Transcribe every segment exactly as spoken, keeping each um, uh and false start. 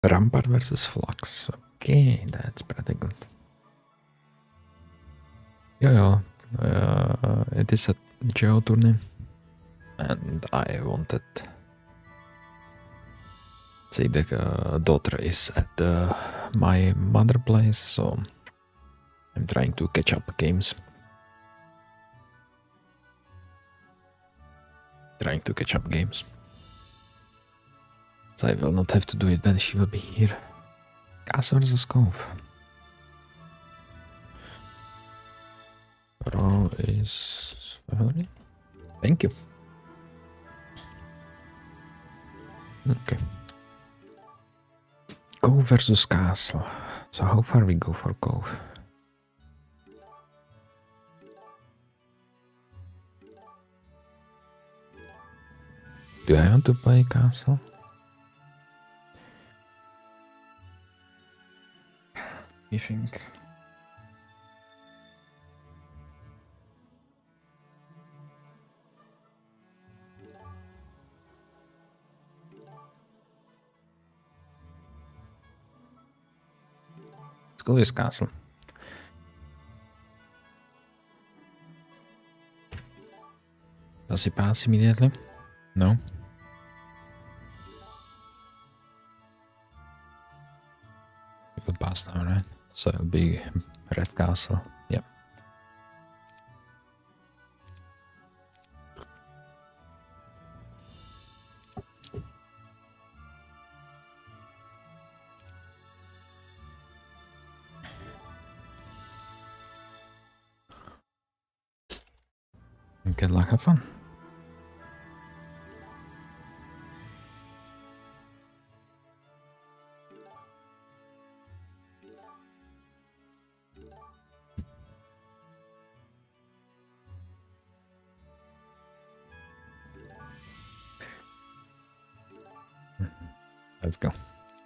Rampart versus Flux. Okay, that's pretty good. Yeah, yeah. Uh, it is a Geo tourney, and I wanted. Say the uh, daughter is at uh, my mother place, so I'm trying to catch up games. Trying to catch up games. So I will not have to do it when she will be here. Castle versus Cove. Row is five hundred. Thank you. Okay. Cove versus Castle. So how far we go for Cove? Do I want to play Castle? You think? Let's go with Castle. Does he pass immediately? No. It will pass now, right? So it'll be Red Castle. Yep. Good luck, have fun. Let's go.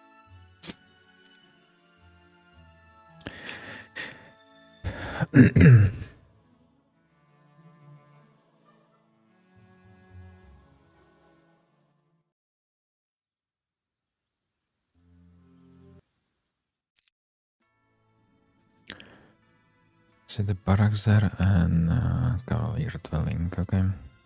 See the barracks there and uh, Cavalier dwelling, okay.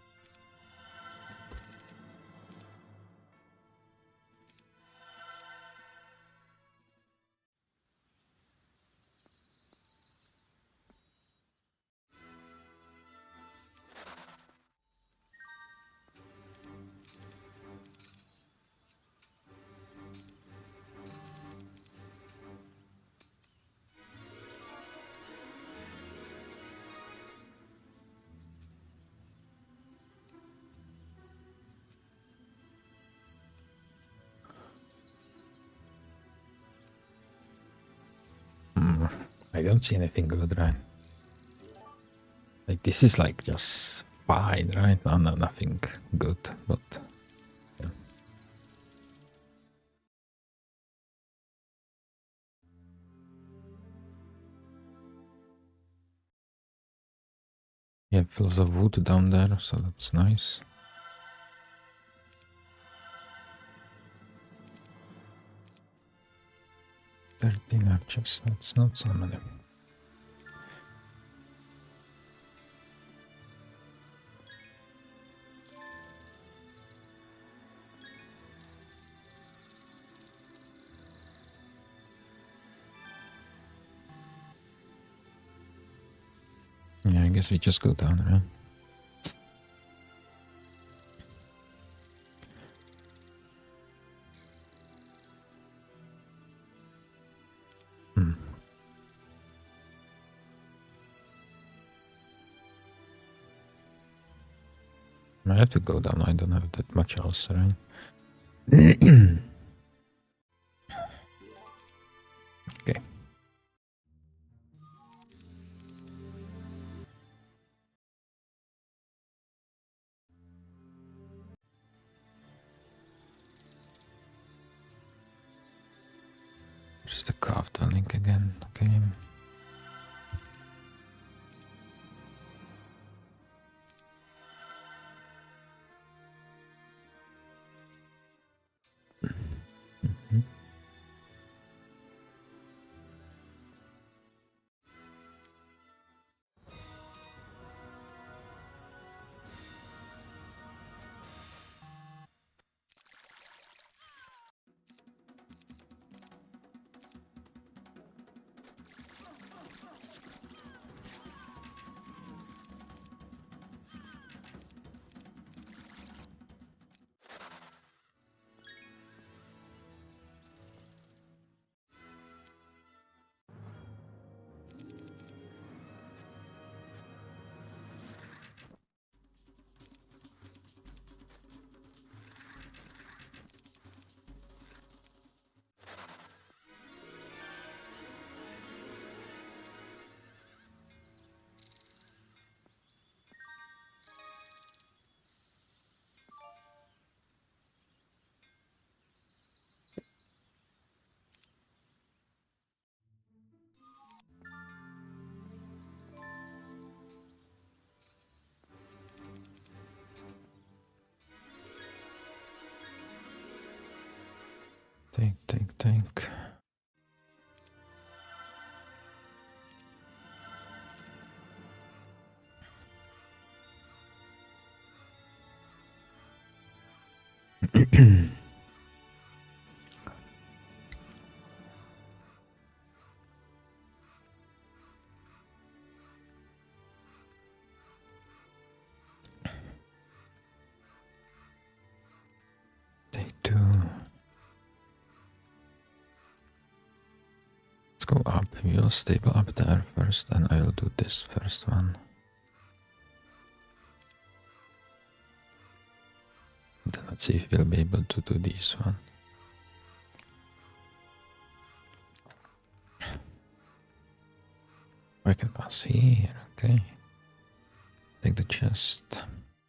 Mm, I don't see anything good, right? Like this is like just fine, right? No, no, nothing good, but yeah. Yeah, fills of wood down there, so that's nice. Thirteen archers, that's not so many. Yeah, I guess we just go down, right? Hmm. I have to go down, I don't have that much else, right? Okay. Just the craft dwelling again, okay. Mm-hmm. Take, take, take. Take two. Let's go up. We'll stable up there first, and I'll do this first one. Then let's see if we'll be able to do this one. I can pass here, okay. Take the chest.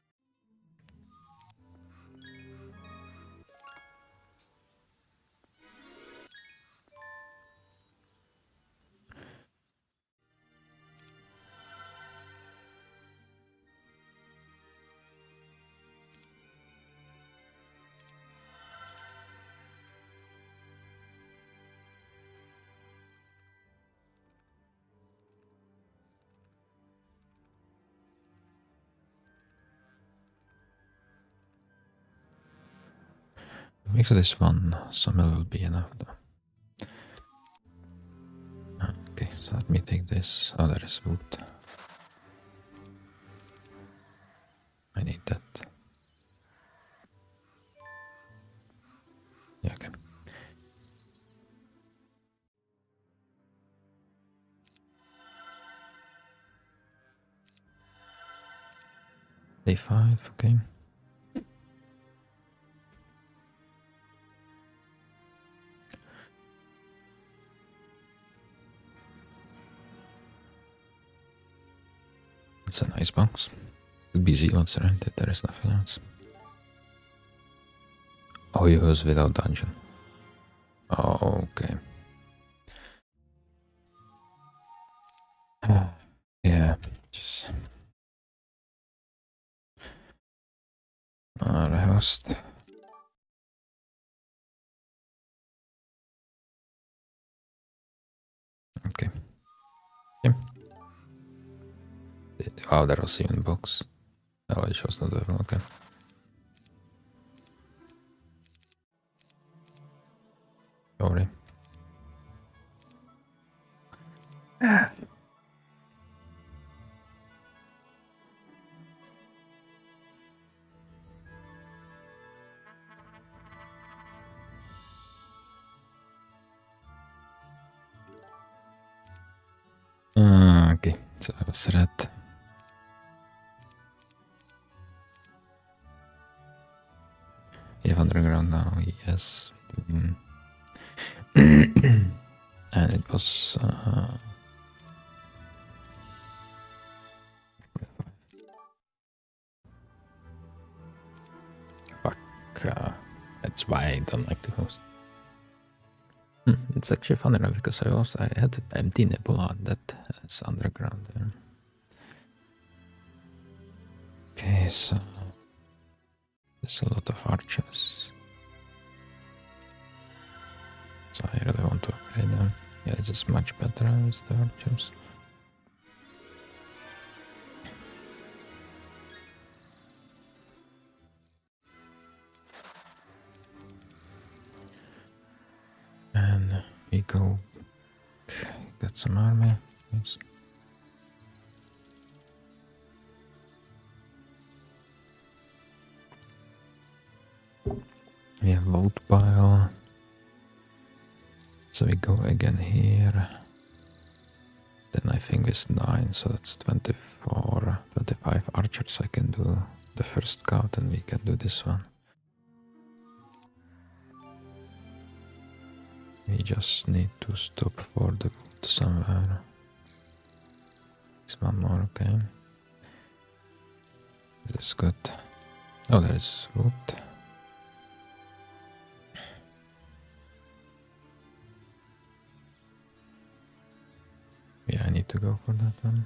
Make sure this one somewhere will be enough though. Okay, so let me take this. Oh, there is wood. I need that. Yeah, okay. Day five, okay. It's a nice box. Could be zealots around it, there is nothing else. Oh, he was without dungeon. Oh, okay. Yeah, just... Uh, the host. Okay. Yeah. Oh, there was even box. Oh, it shows no level, okay. Sorry. Ah. Uh, okay, so I was red. You have underground now, yes. Mm. And it was uh, fuck. Uh, that's why I don't like to host. Hmm, it's actually funny now because I also I had empty Nebula that is underground there. Okay, so there's a lot of archers. So I really want to upgrade them. Yeah, this is much better with the archers. And we go get some army. Yes. We have vote pile. So we go again here. Then I think it's nine, so that's twenty-four, twenty-five archers. I can do the first scout and we can do this one. We just need to stop for the wood somewhere. There's one more, okay. This is good. Oh, there is wood. Yeah, I need to go for that one.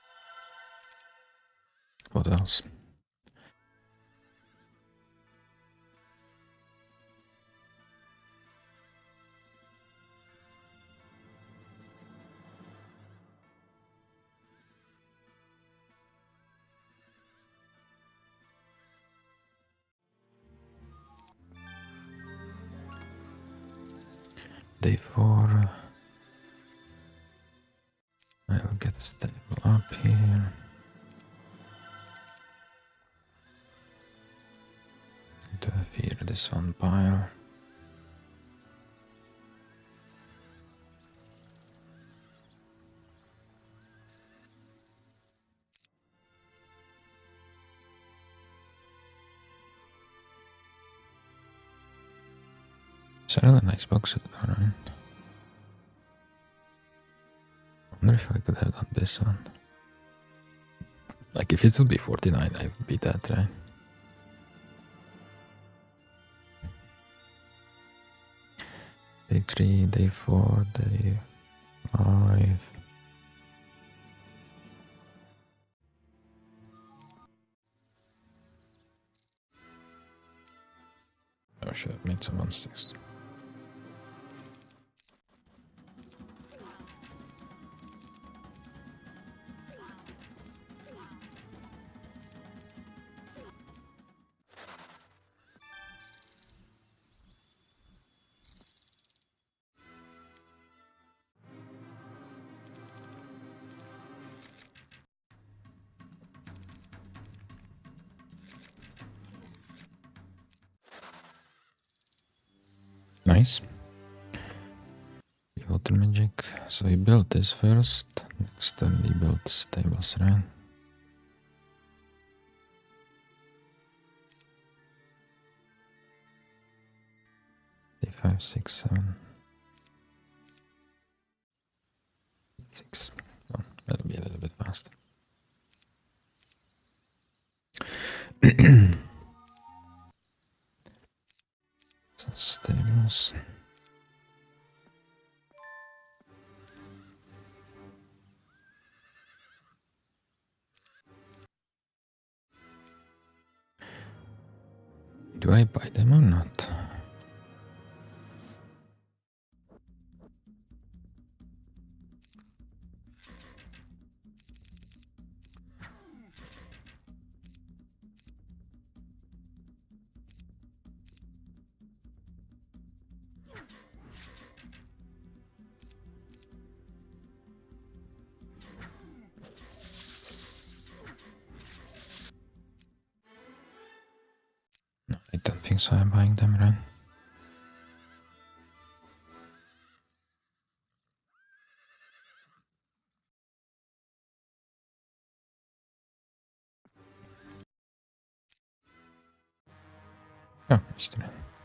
What else? d four. I'll get stable up here. To fear this one pile. It's a really nice box, right? I wonder if I could have done this one. Like, if it would be forty-nine, I would be that, right? Day three, day four, day five. I should have made some one six. Nice. Water magic. So we built this first. Next turn we built stables, right? Day five, six, seven. Six. Oh, that'll be a little bit faster. So stables. Do I buy them or not? No, I don't think so. I'm buying them, right? Oh, still.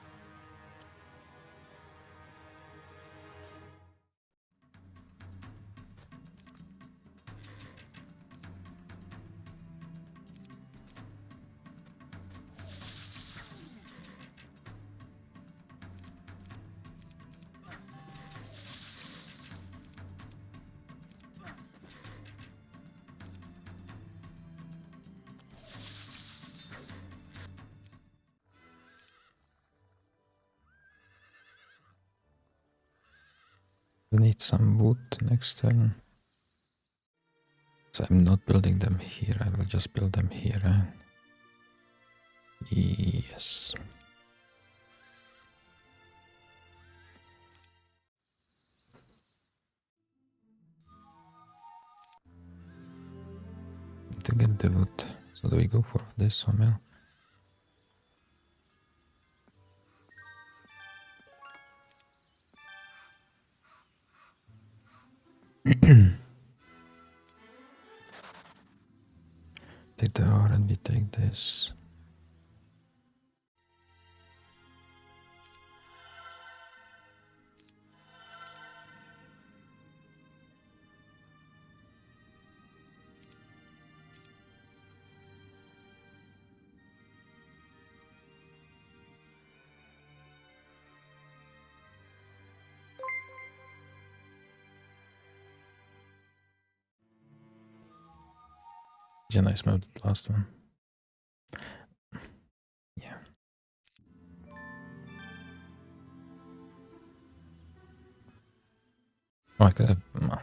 I need some wood next turn. So I'm not building them here, I will just build them here. Right? Yes. To get the wood. So do we go for this sawmill? Take the ore and we take this. Yeah, nice mode, the last one. Yeah. Oh, I could have. No.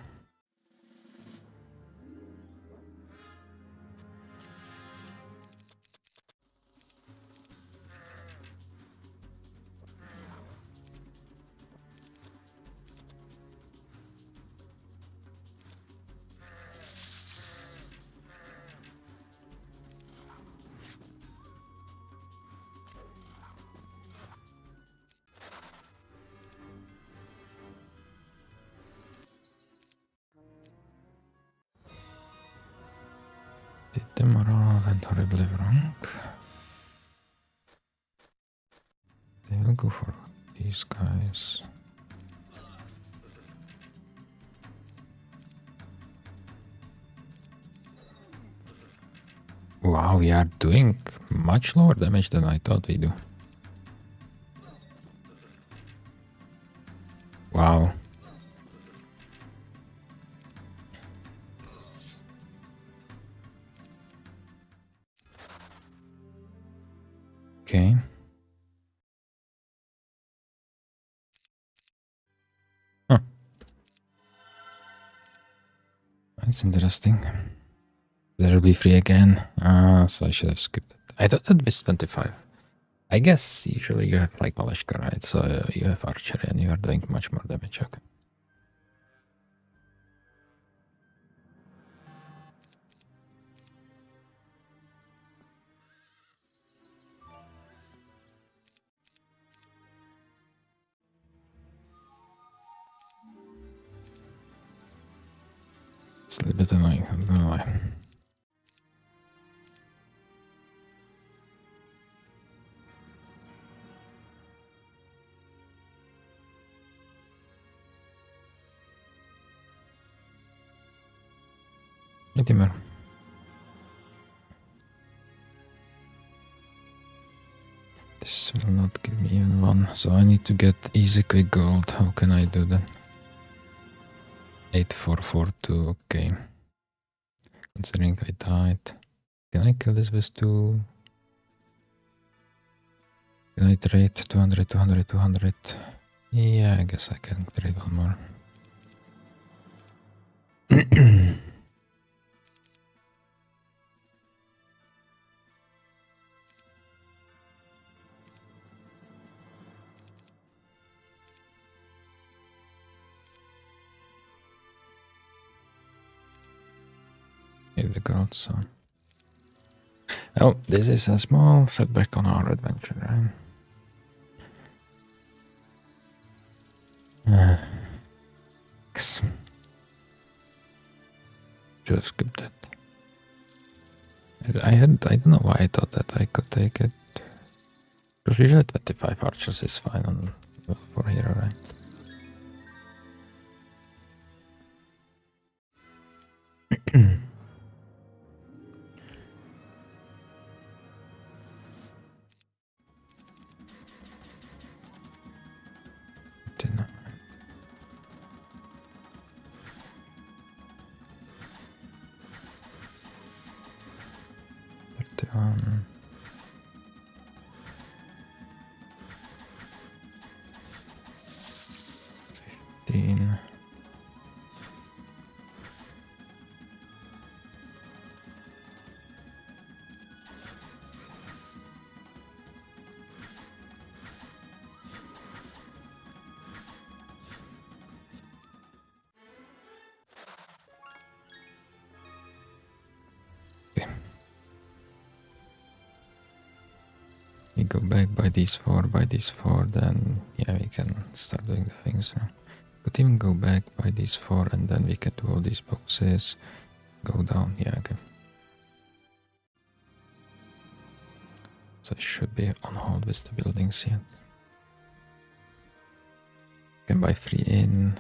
Did the morale went horribly wrong? They will go for these guys. Wow, we are doing much lower damage than I thought we do. Wow. Okay. Huh. That's interesting. There'll be free again. Ah, uh, so I should have skipped it. I thought that was twenty-five. I guess usually you have like Malashka, right? So uh, you have archery and you are doing much more damage. Okay. It's a little bit annoying, I'm gonna lie. Timmer. This will not give me even one, so I need to get easy quick gold. How can I do that? eight four four two, okay. Considering I died. Can I kill this with two? Can I trade two hundred, two hundred, two hundred? Yeah, I guess I can trade one more. Hit the gold, so. Oh, this is a small setback on our adventure, right? Uh, should have skipped it. I had, I don't know why I thought that I could take it. Because usually twenty-five archers is fine on level four hero, right? thirty-one. fifteen. We go back by these four, by these four, then yeah, we can start doing the things. Huh? Could even go back by these four, and then we can do all these boxes. Go down, yeah, okay. So I should be on hold with the buildings yet. Can buy free in.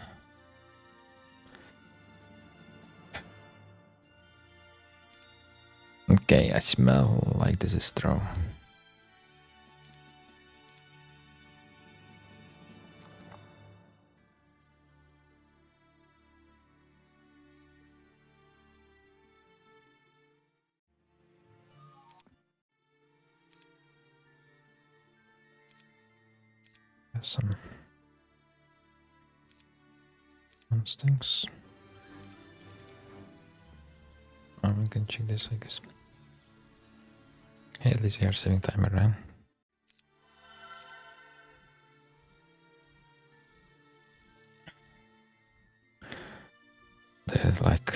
Okay, I smell like this is straw. Some things. Oh, we can check this, I guess. Hey, at least we are saving time around. There's like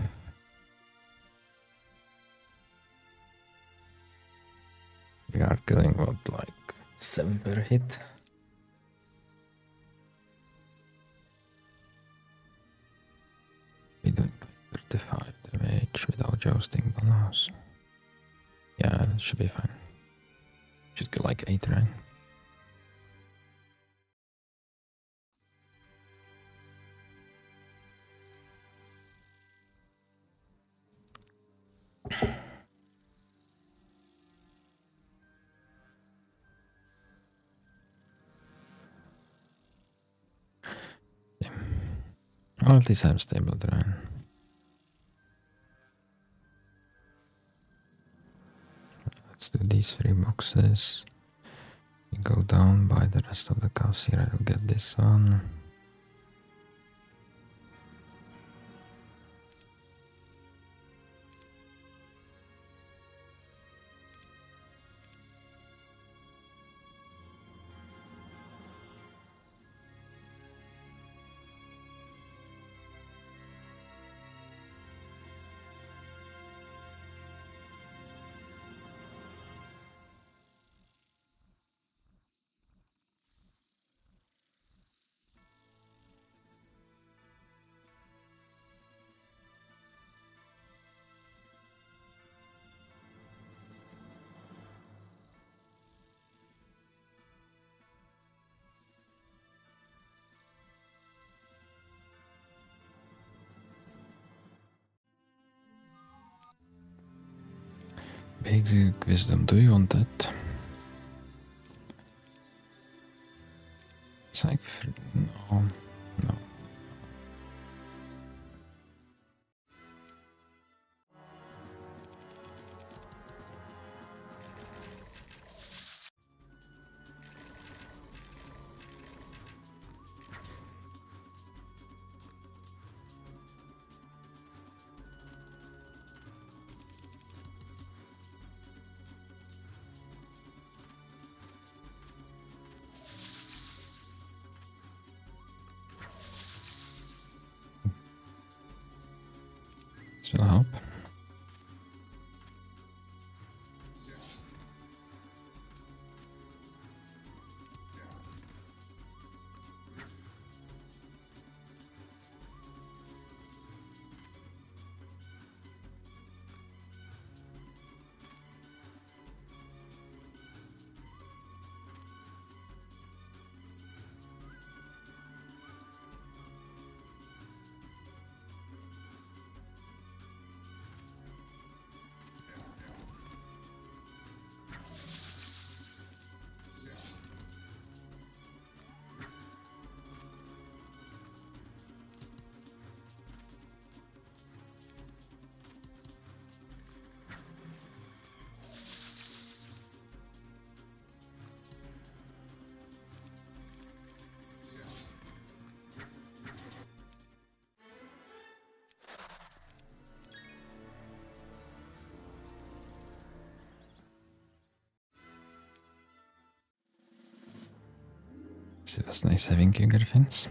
we are killing what, like seven per hit. We doing like fifty-five damage without jousting bonus. Yeah, that should be fine. Should get like eight, right? Yeah. Well, at least I have stable terrain. Let's do these three boxes. We go down, buy the rest of the cows here. I'll get this one. Basic wisdom, do you want that? It's like, no, no. This will help. It was nice having you, Griffins.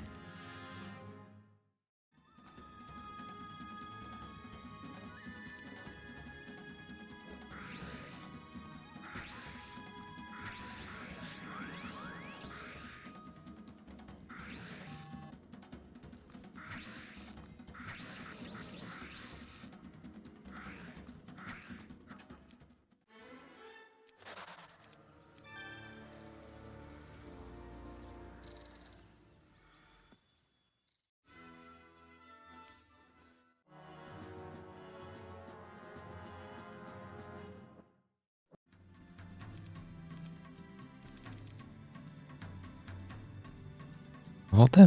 Volte.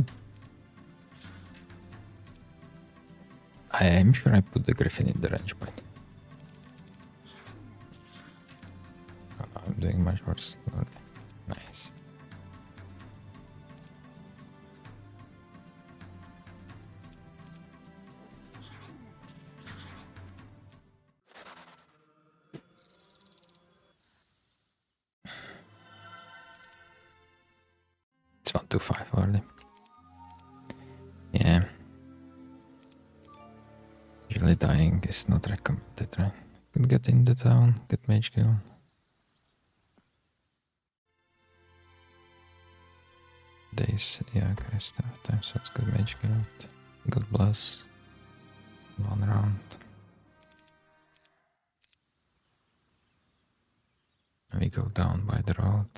I am sure I put the Griffin in the range point. Oh no, I'm doing much worse. Nice. It's one two five already. Yeah. Usually dying is not recommended, right? Could get in the town, get mage kill. Days, yeah, okay, stuff. Time, so let's get mage kill. God bless. One round. And we go down by the road.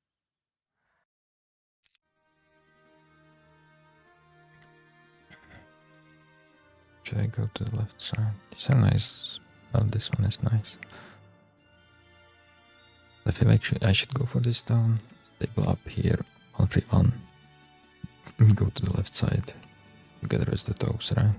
Should I go to the left side? These are nice. Well, this one is nice. I feel like I should go for this town. Stable up here. All three one. Go to the left side. You get the rest of those, right?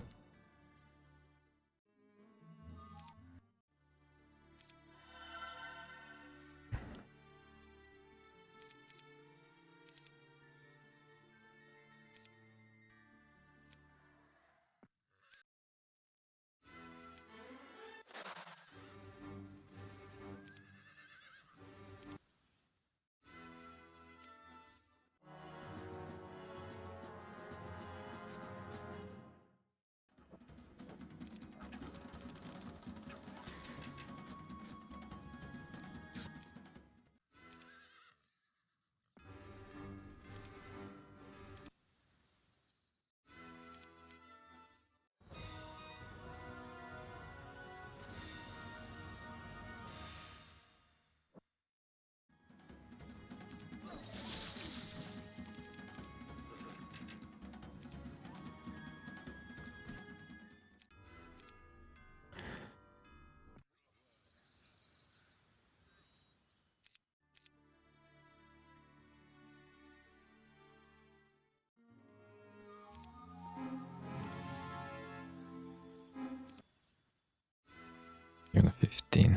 Even a fifteen.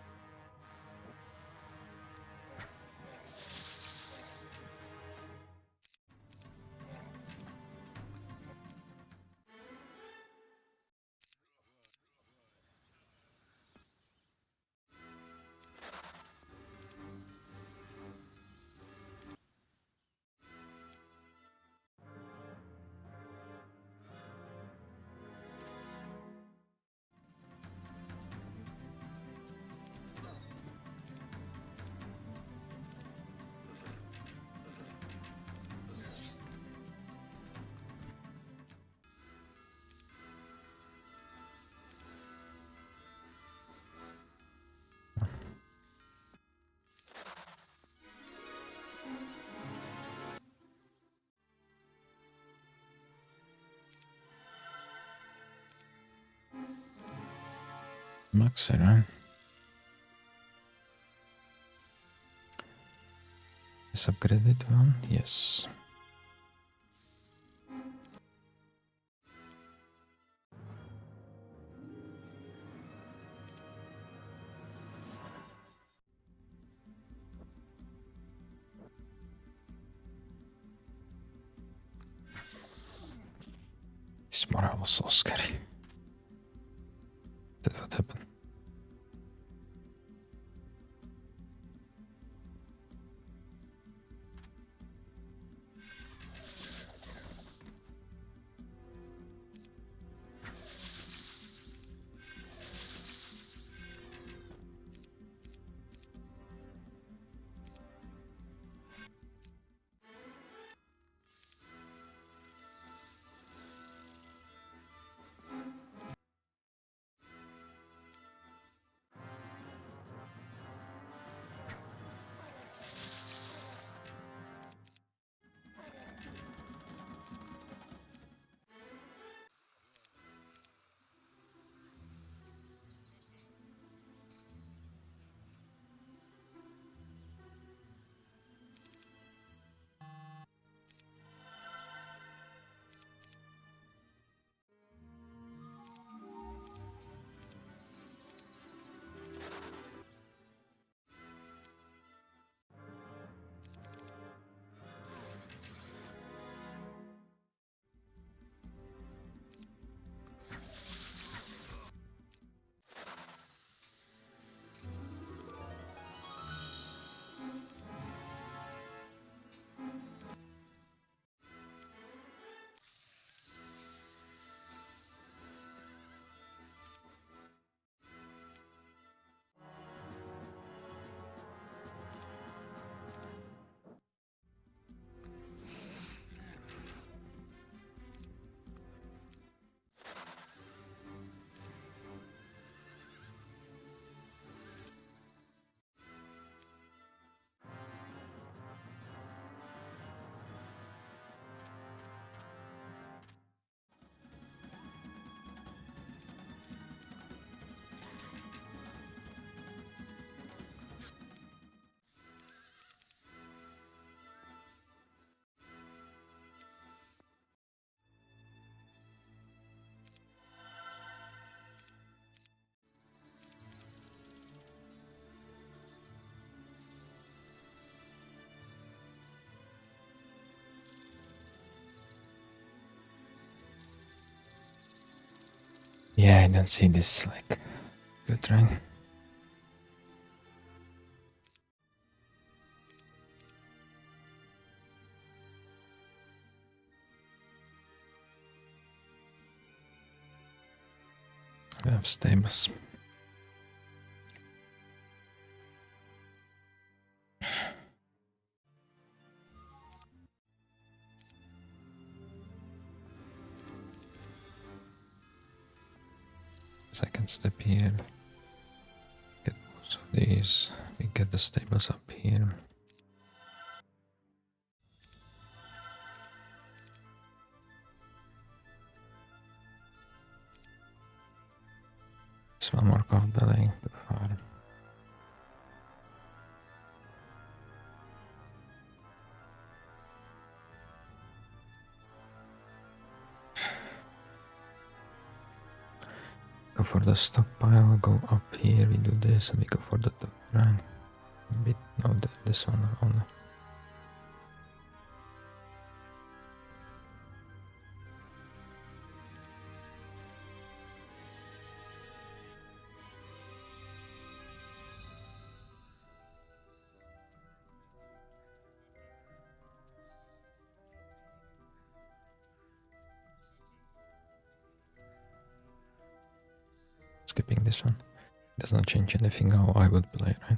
Maxera. Is upgraded one? Yes. This morale was so scary. That's what happened. Yeah, I don't see this like good, right? I have stables. Second step here. Get most of these. We get the stables up here. There's one more card building to farm. Go for the stockpile, go up here, we do this, and we go for the top line. A bit, no, the, this one only. Skipping this one. Does not change anything how I would play, right?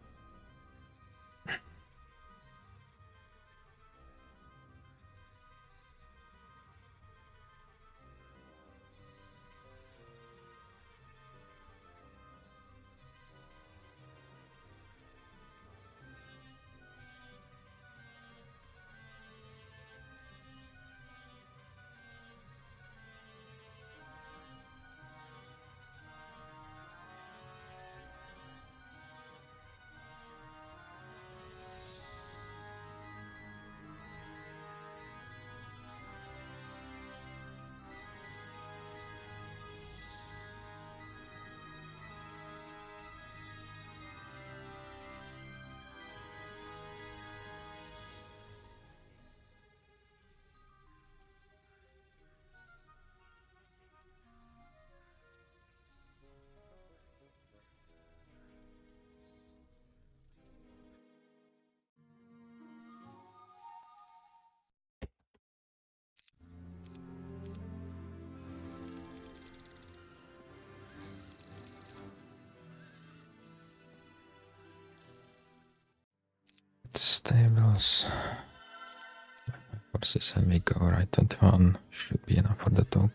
The stables. Horses and we go right at one. Should be enough for the top.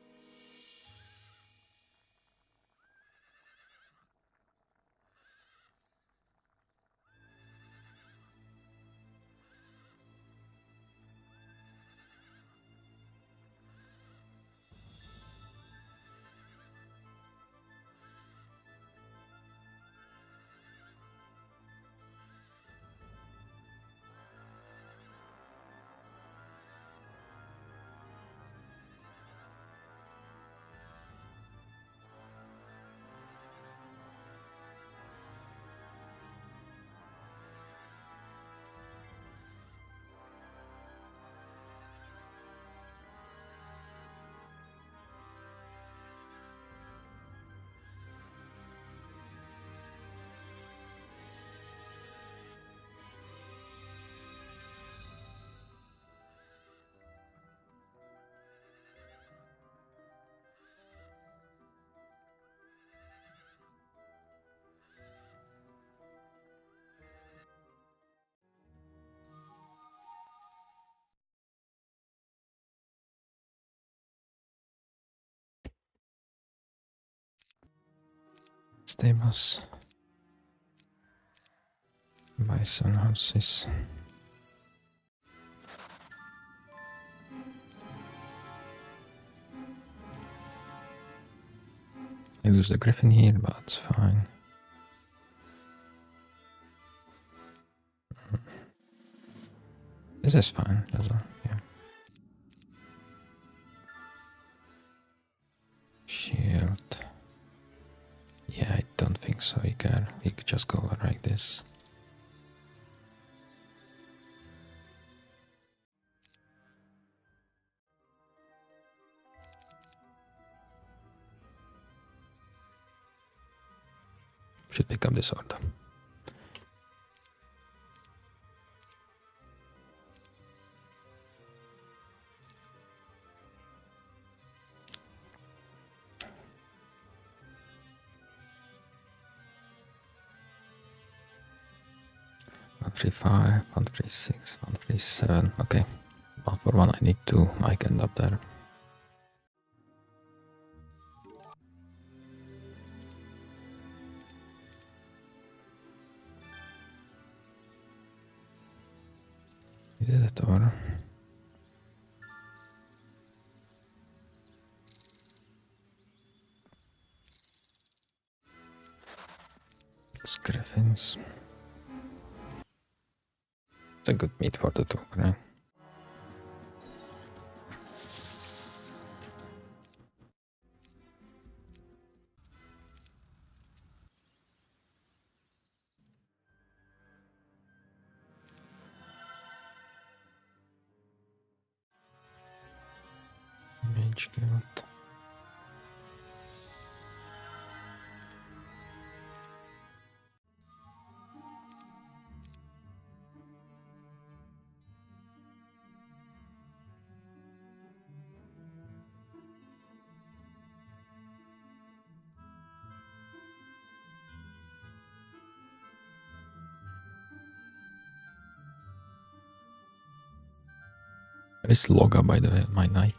Stables. Buy some houses. I lose the griffin here, but it's fine. This is fine, as well, yeah. Shield. Yeah, I don't think so, we can, we could just go like this. should pick up this order. one three five, one three six, one three seven. Okay. One for one, I need two. I can end up there. Did it or it's griffins. It's a good meat for the token, right? Mage guild. There is Loga, by the way, on my knight.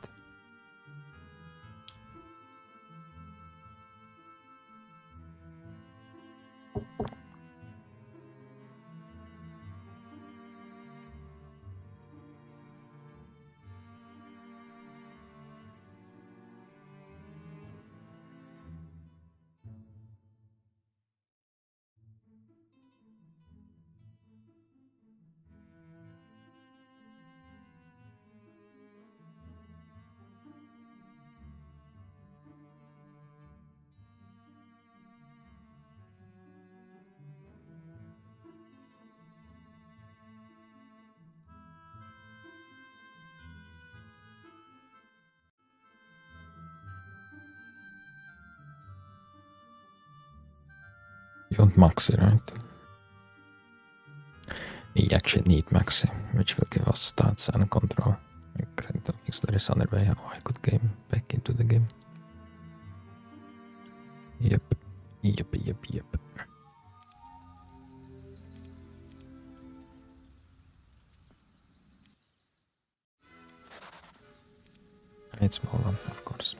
You want Maxi, right? We actually need Maxi, which will give us stats and control. I don't think so there is another way how I could game back into the game. Yep, yep, yep, yep. It's small one, of course.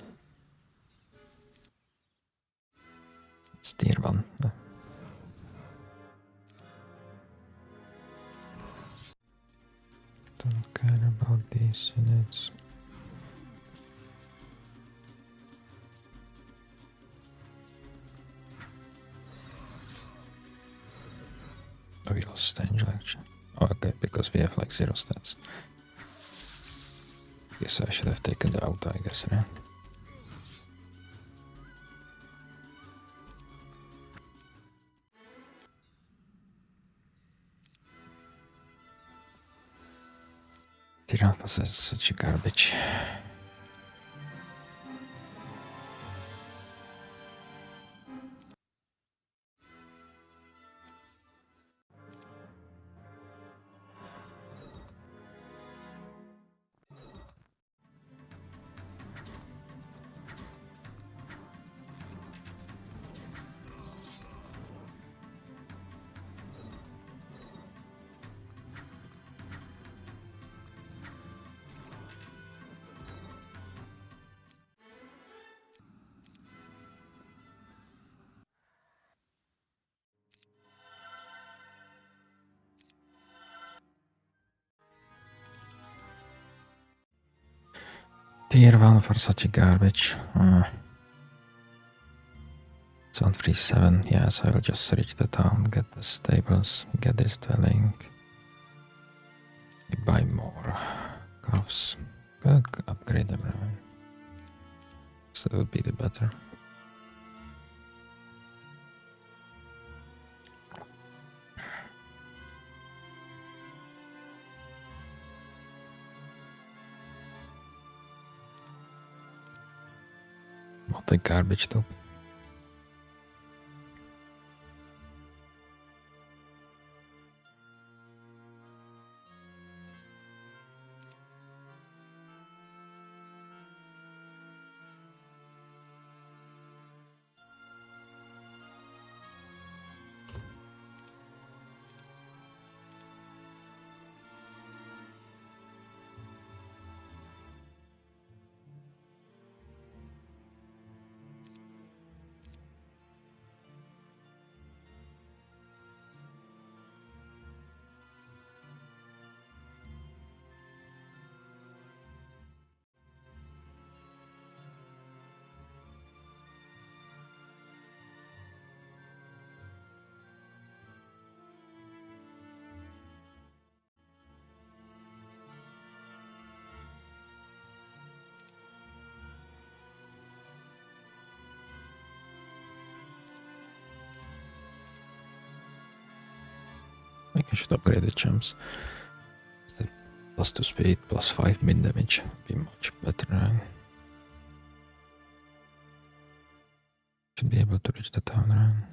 It's tier one. Uh, Don't care about these units. Oh, we lost Angel actually. Oh, okay, because we have like zero stats. Guess I should have taken the auto, I guess, right? Tirafas is such a garbage. Tier one for such a garbage. Uh, it's one three seven. Yes, I will just reach the town, get the stables, get this dwelling. Buy more calves. Gotta upgrade them, right? So that would be the better. What a garbage too. think I should upgrade the champs. The plus two speed, plus five mid damage would be much better. Right? Should be able to reach the town, right?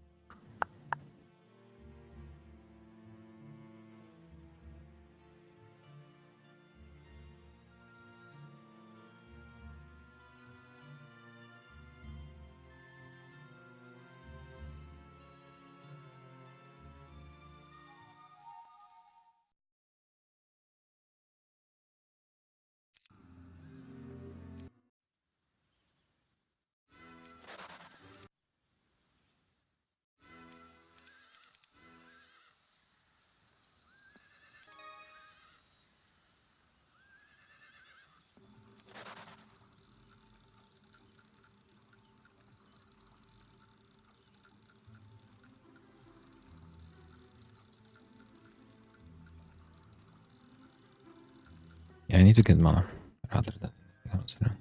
Yeah, I need to get mana rather than anything else. Right?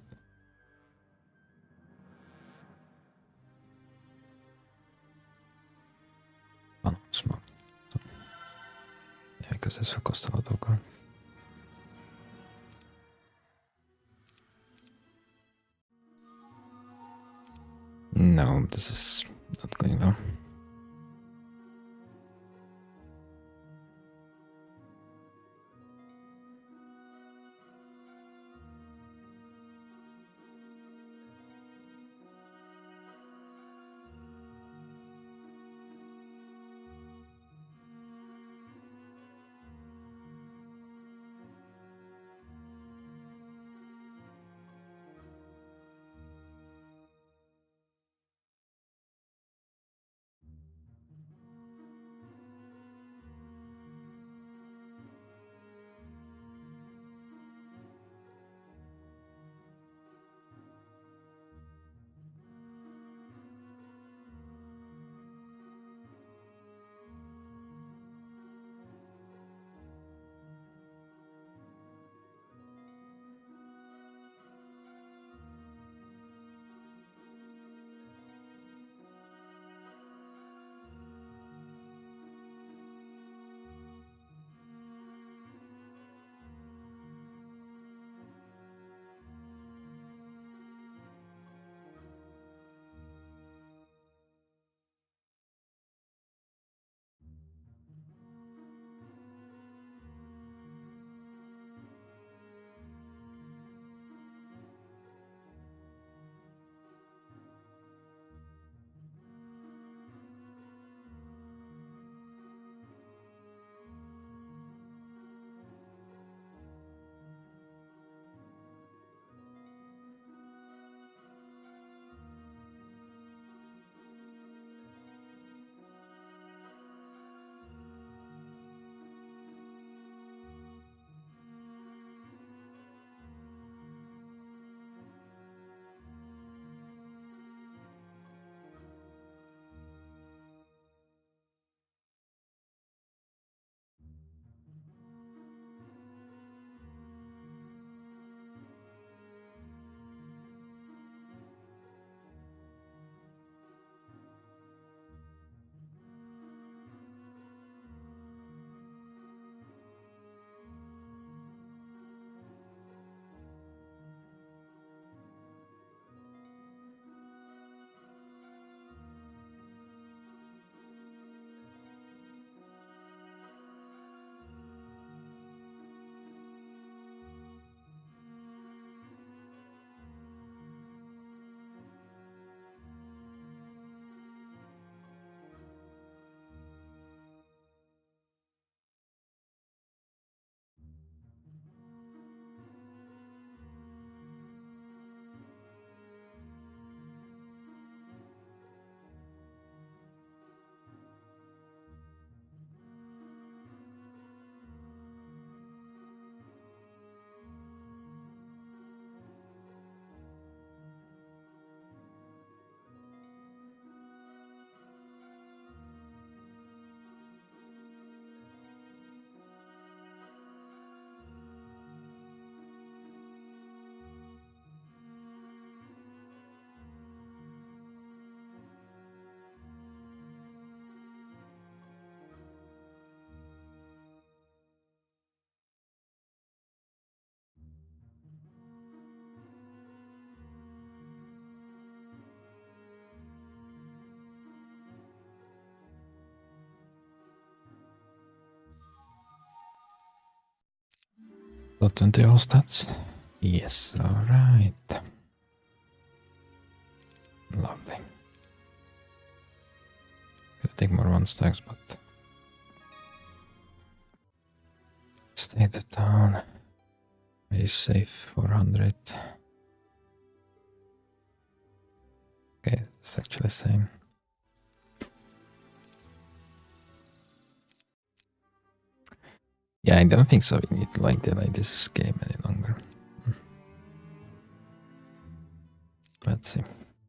Mana smoke. So, yeah, because this will cost a lot of gold. No, this is not going well. Got twenty all stats. Yes, alright. Lovely. Could take more one stacks, but stay the town. Is safe four hundred. Okay, it's actually the same. Yeah, I don't think so. We need to like delay this game any longer. Let's see.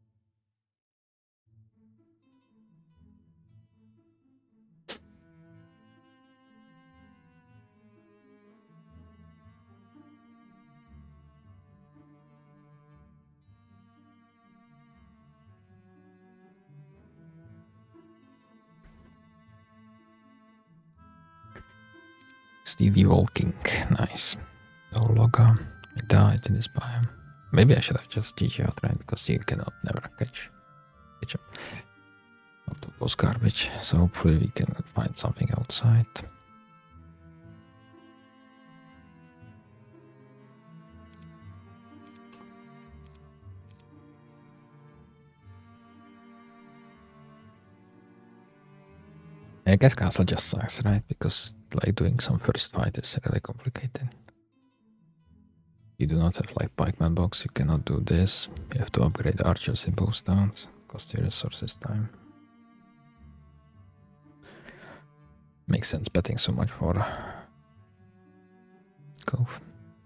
Steely Walking, nice. Oh, Loga, I died in this biome. Maybe I should have just G G outright because you cannot never catch catch up. Octopus garbage, so hopefully we can find something outside. I guess castle just sucks, right? Because like doing some first fight is really complicated. You do not have like pikeman box, you cannot do this. You have to upgrade archers in both towns, cost your resources time. Makes sense betting so much for Cove.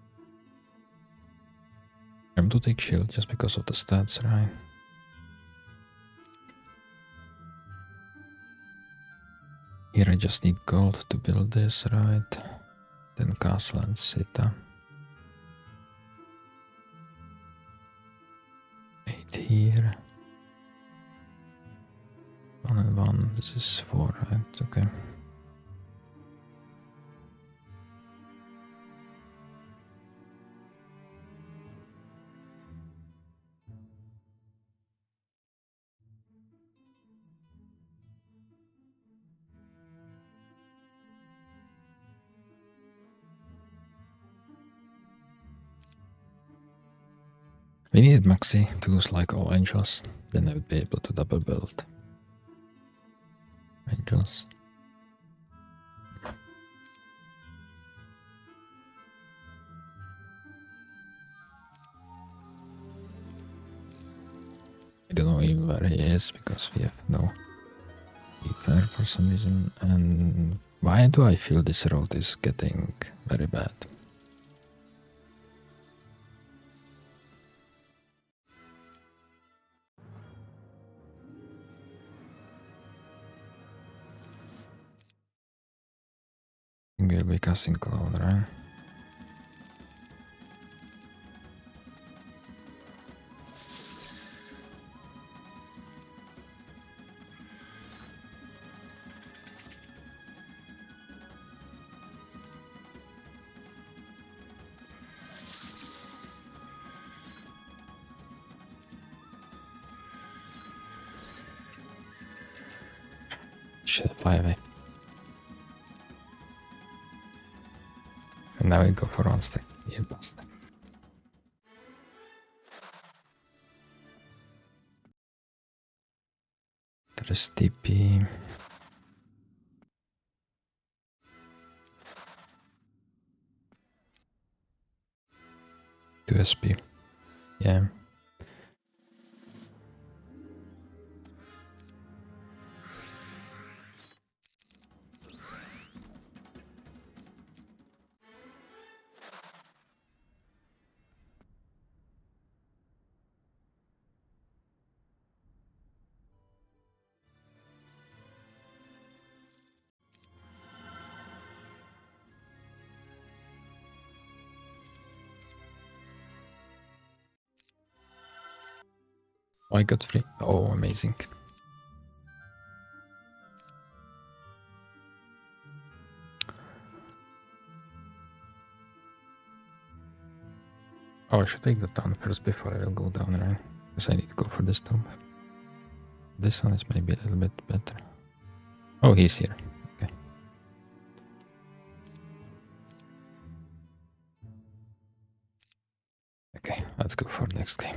I'm to take shield just because of the stats, right? Here I just need gold to build this, right? Then castle and Sita. Eight here. One and one, this is four, right? Okay. We needed Maxi to lose like all angels, then I would be able to double build angels. I don't know even where he is because we have no fair for some reason. And why do I feel this road is getting very bad? We'll be casting clone, right? Should fly away. And now we go for one stack. Yeah, basta. There's T P. two S P. Yeah. Oh, I got free. Oh, amazing. Oh, I should take the town first before I will go down, right? Because I need to go for this tomb. This one is maybe a little bit better. Oh, he's here. Okay. Okay, let's go for the next game.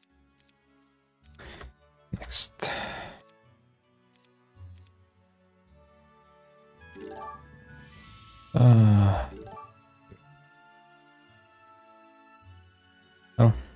Next. Uh. Oh.